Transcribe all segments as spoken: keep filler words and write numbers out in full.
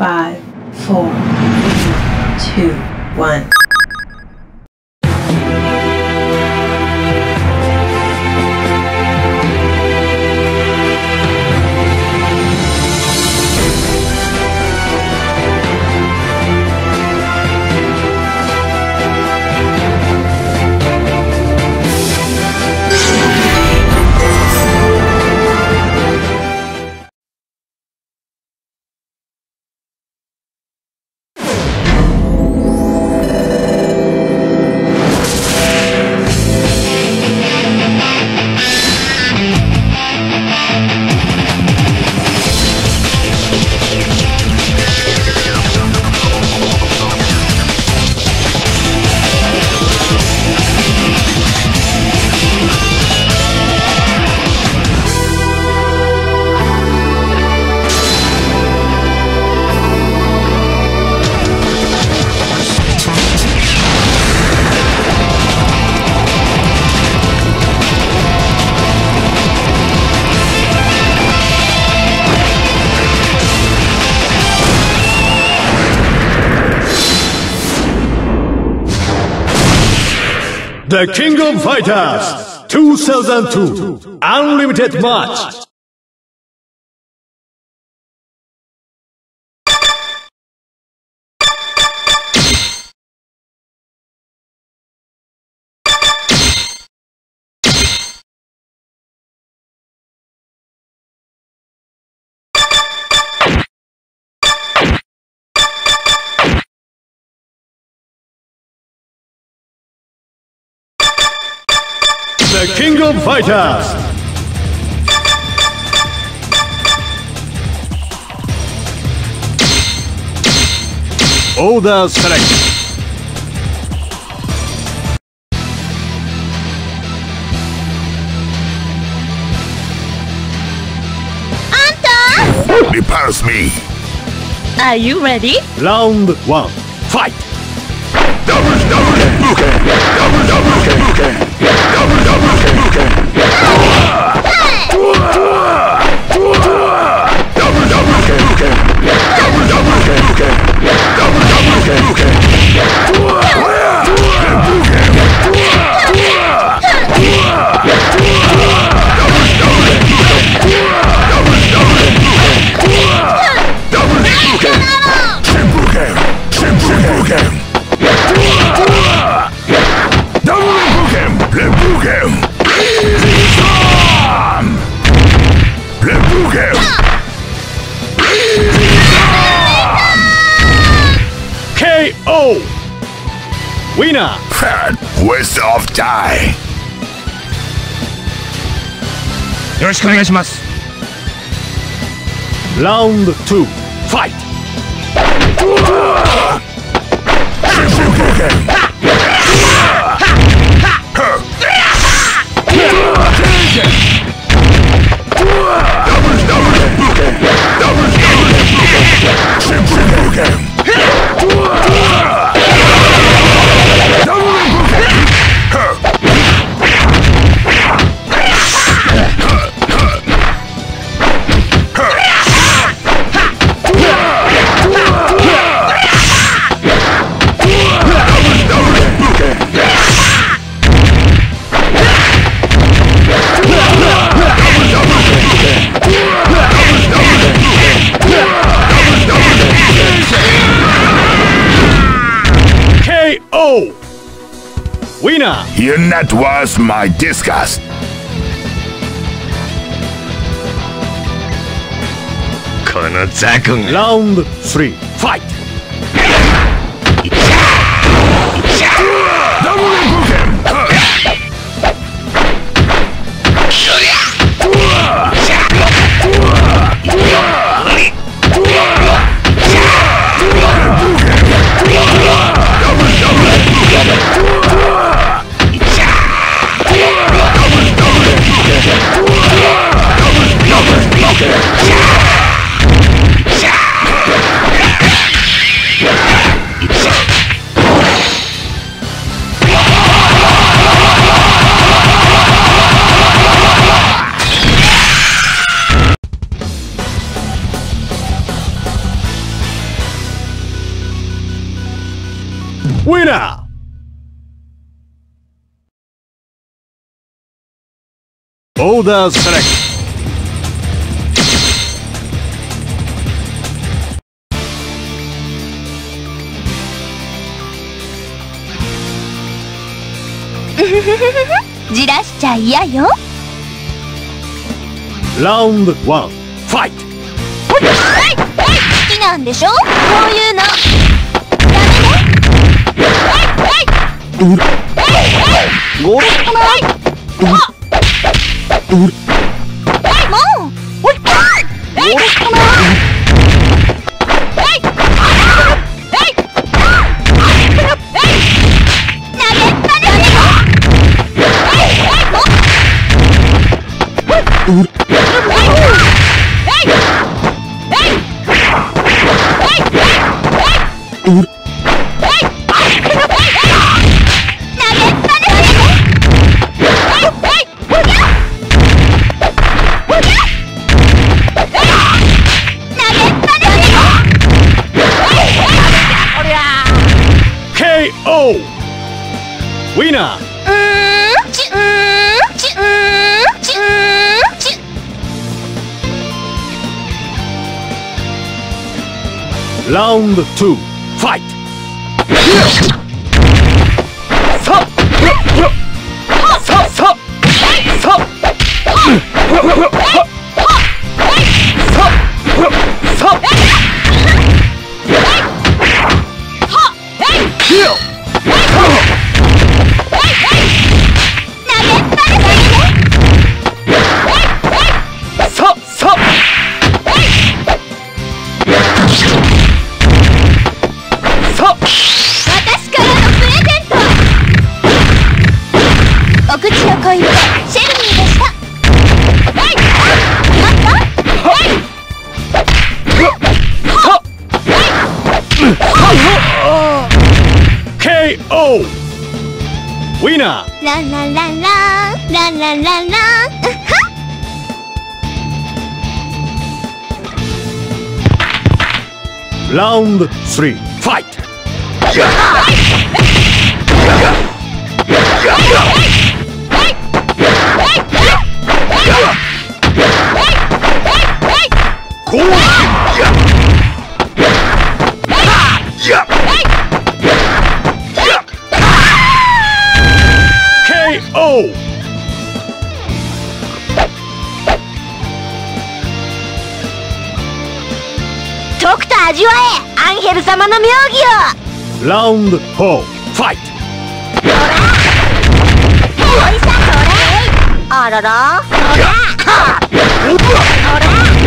five, four, three, two, one. The King of Fighters two thousand two Unlimited Match. The King of Fighters Order select. Anta! Repulse me. Are you ready? Round one. Fight! Double, double, double, double, double, double, double, K O Winner! Waste of time. よろしくお願いします。 Round two. Fight! K O Winner! You're not worth my disgust. Round three. Fight! Winner! Order select. Fire! じらしちゃ嫌よ。 Round one. Fight! 好きなんでしょこういうの。ダメね。 ゴールもう。 ケーオー! Winner! うーんちうーんちうーんちうーんち。 Round two. Fight! さささお口の恋人シェルミーでした。 ケーオー! Winner! ランランランランランランランラン。 Round three. Fight! ケーオー! とくと味わえアンヘル様の妙義を。 Round four. Fight! ほらおいさそれあららほらほら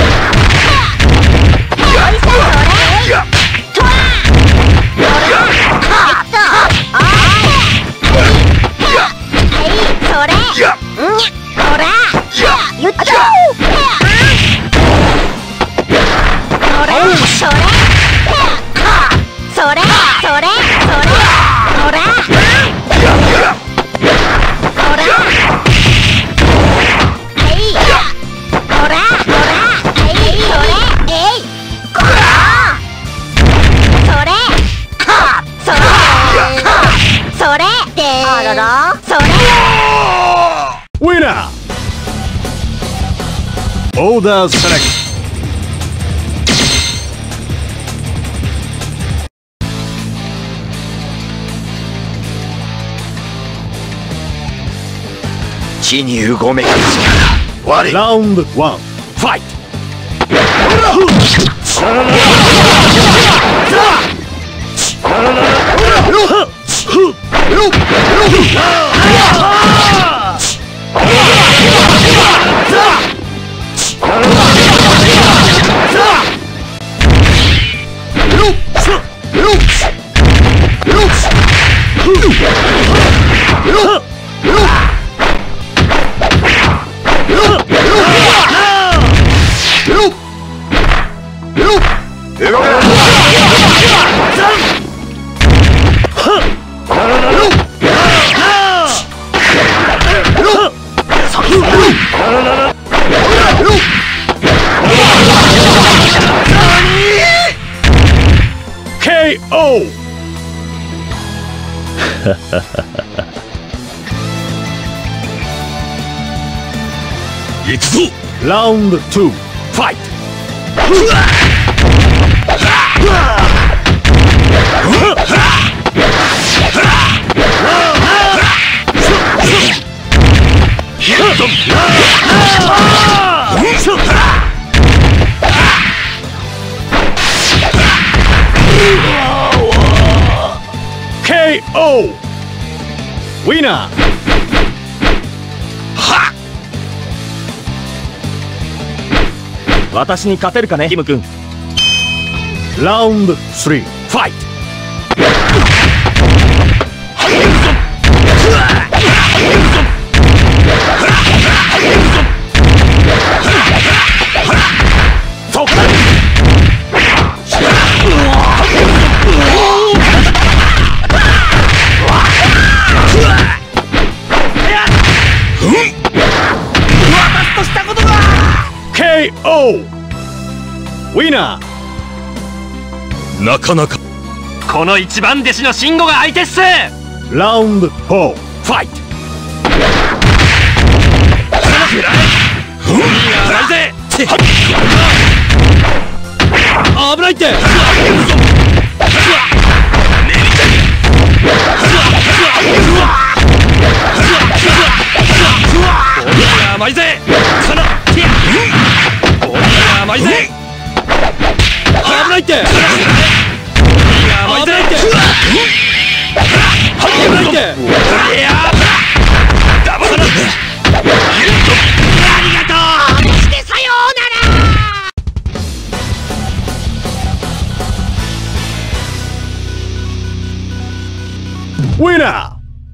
おいさそれとわほらはいっとあはいそれんにゃほらゆっとほらそれそれそれそれほらほらはいほらほらはいそれえいこらそれそれそれであららそれ Winner! Order select. 地にうごめく力我 Round one. Fight! ケーオー! 行くぞ。ラウンドツー、ファイト。ケーオー ウィナー。 私に勝てるかね、キム君。 ラウンドスリー、ファイト。そこだ。私としたことが ケーオー ウィナー。なかなか。 この一番弟子の慎吾が相手っす。 ラウンドフォー、ファイト。 危ないって。甘いぜ。甘いぜ。危ないって。危ないって。危ないって。ダブル。ありがとう。してさようなら。 ウィナー。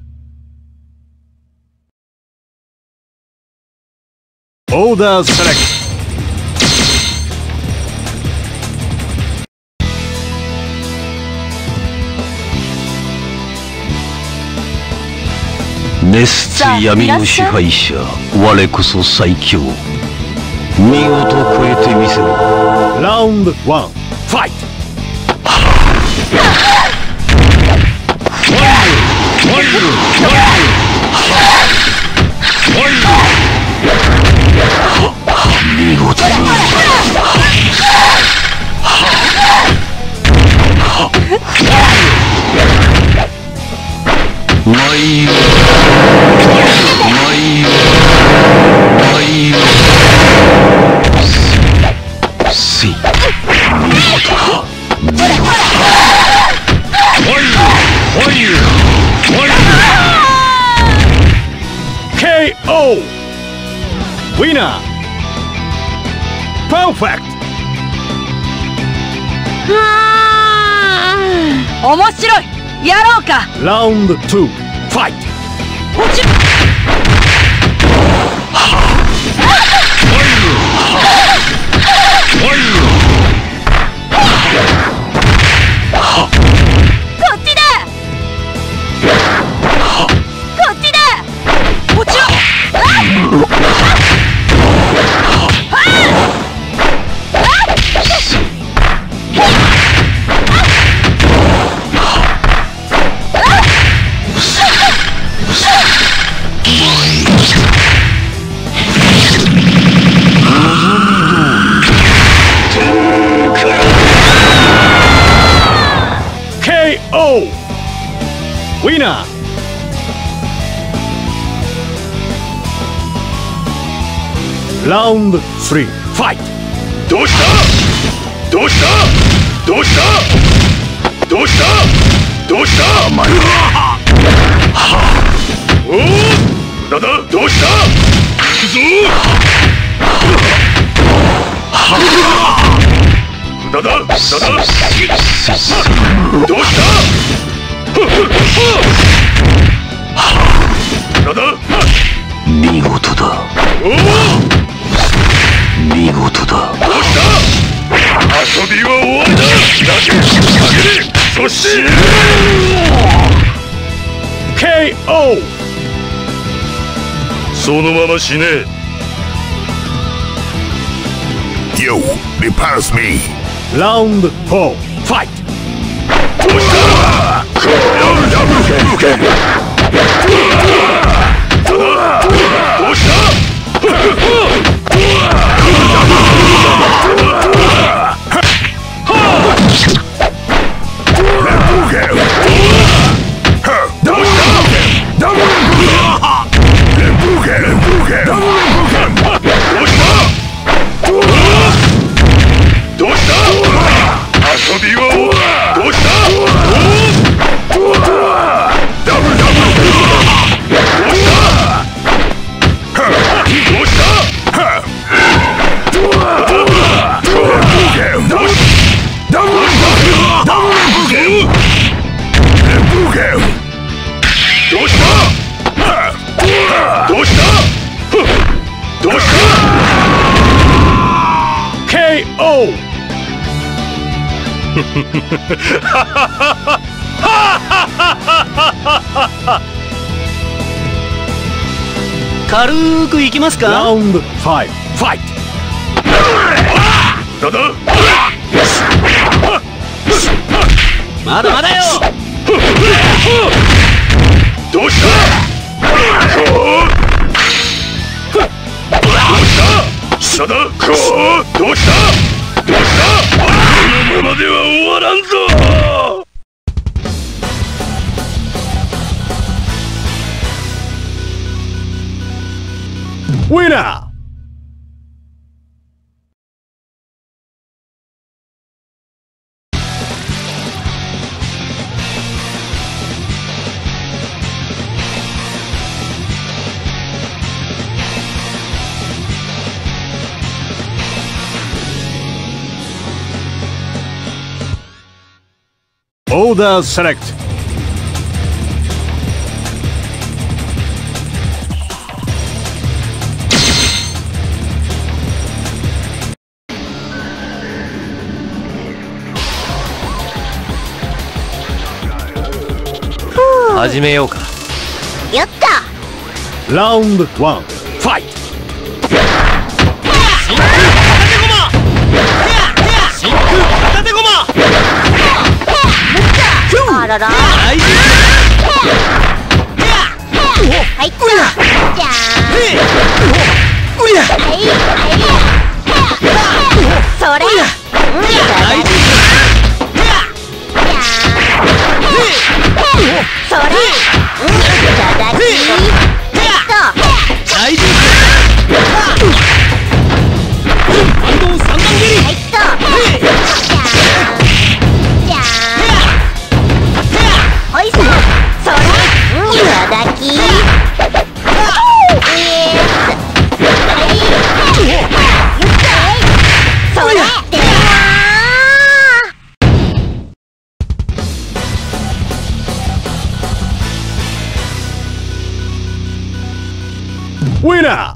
オーダーセレクト。 熱つ闇の支配者、我こそ最強。見事超えてみせろ。 ラウンドワン、ファイト。 見事に。まいよ。まいよ。まいよ。せい。見事か。見事か。おいよ。おいよ。おいよ。 ケーオー ウィナー。パーフェクはあ、面白い。やろうか。 ラウンドツー、ファイト。 落ちる。こっちだ。こっちだ。落ちろ。 ウィナー。ラウンドスリー、ファイト。 どうしたどうしたどうしたどうしたどうしたおおなんだどうした行くぞなんだなんだどうしたなんだ見事だ。 おお見事だ。 どうした遊びは終わりだ。だけだけでそしてケーオーそのまま死ね。 You repulse me. ラウンドフォー、ファイト。 どうしたこれは軽くいきますか。 ラウンドファイブ、ファイト。 だだまだまだよ。 どうしたどうしただこうどうしたどうしたこのままでは終わらんぞ。 ウィナー。Order select. Huh. 始めようか。 やった。 ラウンドワン、ファイト。 あらら。はいった。じゃーん。はいそれ。それ。いただき。はいと。反動三段蹴り。はいと。じゃーん。おいしそう。それ。いただき。それ。でウィナ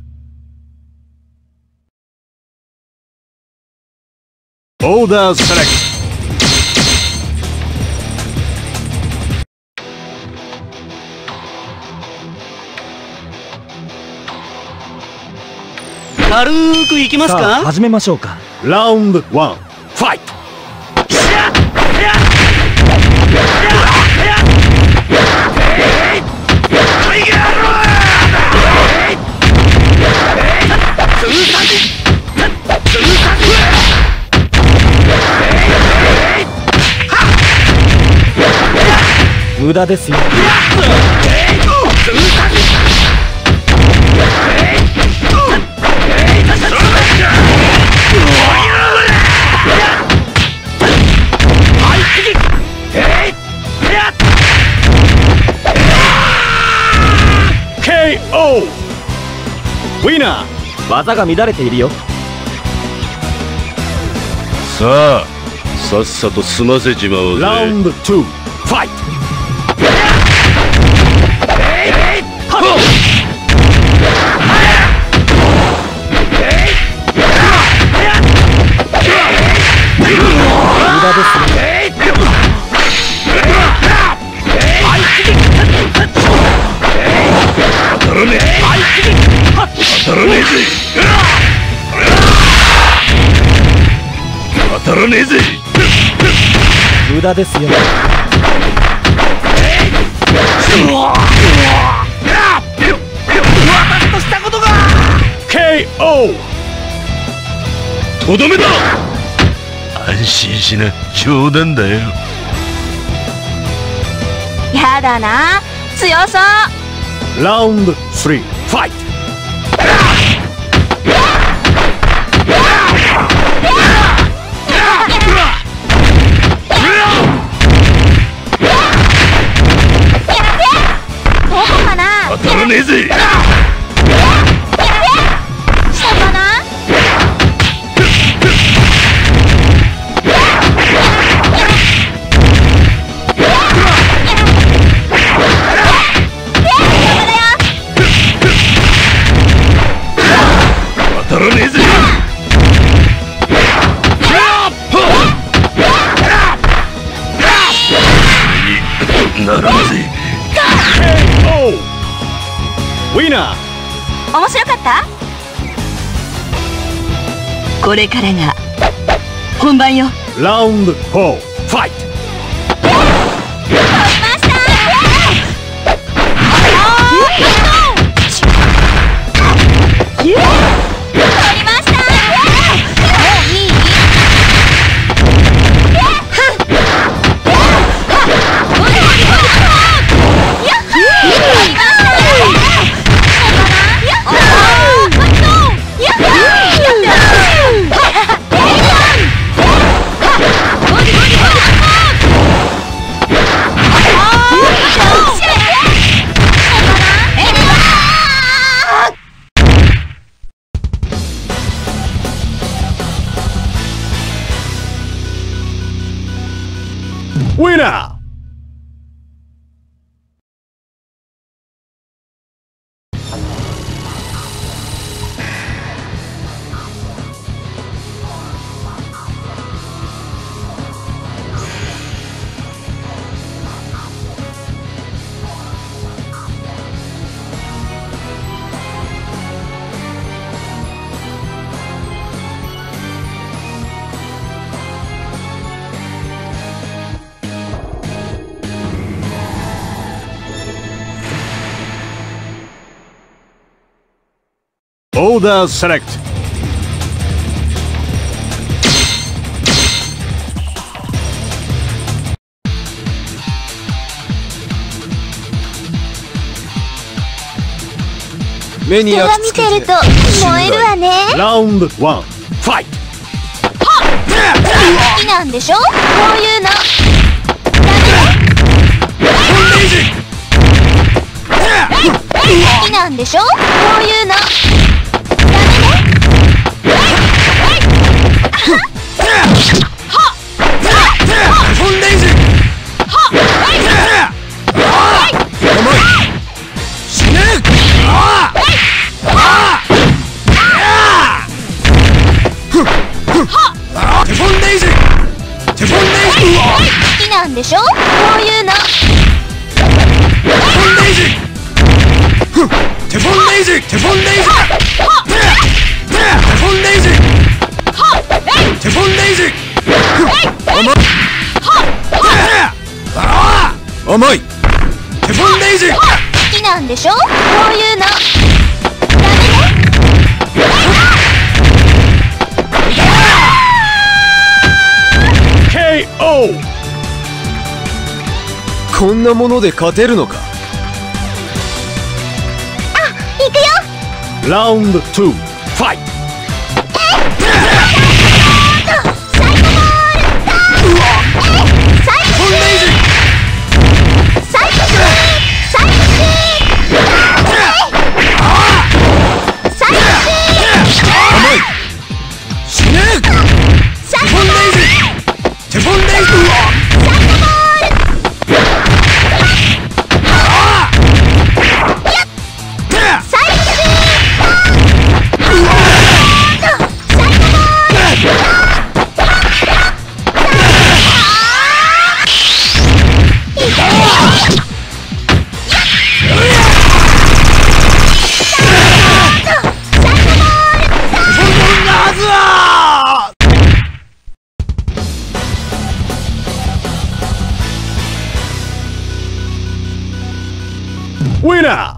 ー。オーダーセレクト。 軽くいきますか。 始めましょうか。 ラウンドワン、ファイト。 無駄ですよ。 ケーオー ウィナー。 技が乱れているよ。 さあさっさと済ませちまおうぜ。 ラウンドツー、ファイト。 無駄ですね。 当たらねえ当たらねえぜ当たらねえぜ。 無駄ですよ。 私としたことがケーオー。 とどめだ。安心しな、冗談だよ。 やだな、強そう。 ラウンドスリー、ファイト。 どこかな。 当たらねえぜ。 下かな。 当たらねえぜ。ならんぜ。 ケーオー。 ウィナー。 面白かった。 これからが本番よ。 ラウンドフォー、ファイト。 取りました。取りました。もういい。 ウィナー。オーダーセレクト。 目に人が焼き付け見てると燃えるわね。 ラウンドワン、ファイト。 好きなんでしょ、こういうの。好きなんでしょ、こういうの。好きなんでしょ、こういうの。 テフォンレイジ、テフォンレイジ、テフォンレイジ、テフォンレイジ、甘い、テフォンレイジ。 好きなんでしょ、こういうの。 ケーオー。 こんなもので勝てるのか。 行くよ。 ラウンドツー、ファイト。 Winner!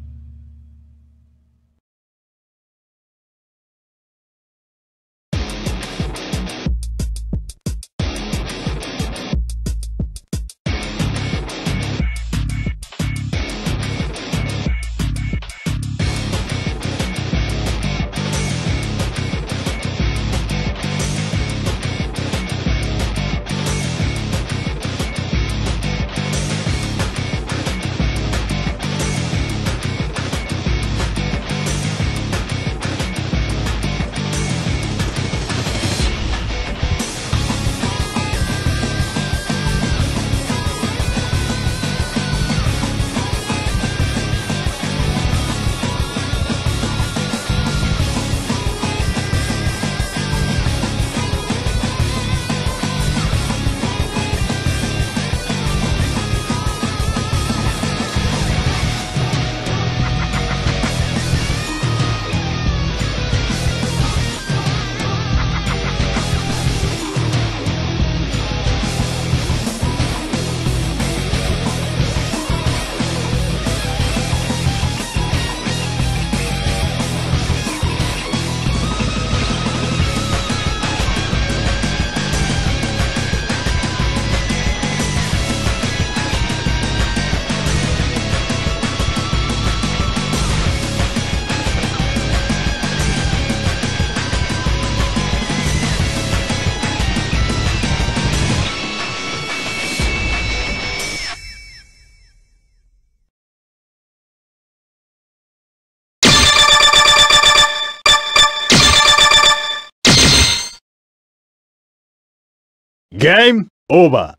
Game over.